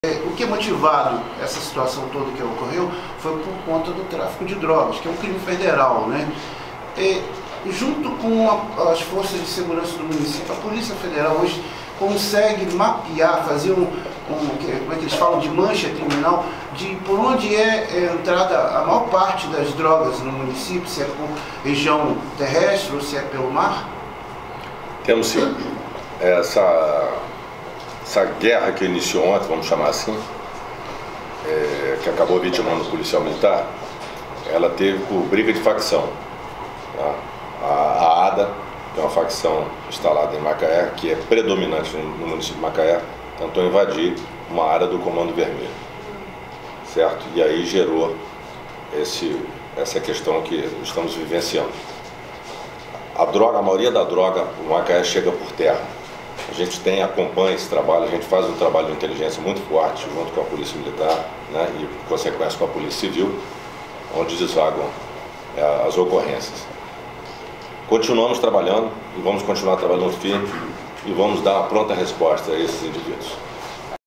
O que é motivado essa situação toda que ocorreu foi por conta do tráfico de drogas, que é um crime federal, né? Junto com as forças de segurança do município, a Polícia Federal hoje consegue mapear, fazer como é que eles falam, de mancha criminal, de por onde é entrada a maior parte das drogas no município, se é por região terrestre ou se é pelo mar? Temos sim. Essa guerra que iniciou ontem, vamos chamar assim, que acabou vitimando o policial militar, ela teve por briga de facção. Tá? A ADA, que é uma facção instalada em Macaé, que é predominante no município de Macaé, tentou invadir uma área do Comando Vermelho, certo? E aí gerou essa questão que estamos vivenciando. A maioria da droga, o Macaé chega por terra. A gente acompanha esse trabalho, a gente faz um trabalho de inteligência muito forte junto com a Polícia Militar, né, e, por consequência, com a Polícia Civil, onde desvagam as ocorrências. Continuamos trabalhando e vamos continuar trabalhando firme e vamos dar uma pronta resposta a esses indivíduos.